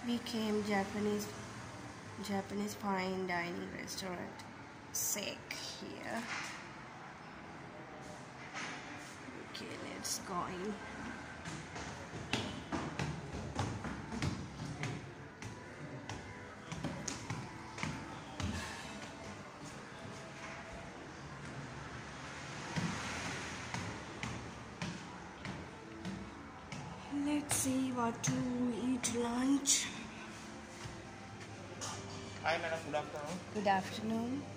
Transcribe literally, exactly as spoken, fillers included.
We came Japanese Japanese fine dining restaurant. Sek here. Okay, let's go in. Let's see what to eat lunch. Hi madam, good afternoon. Good afternoon.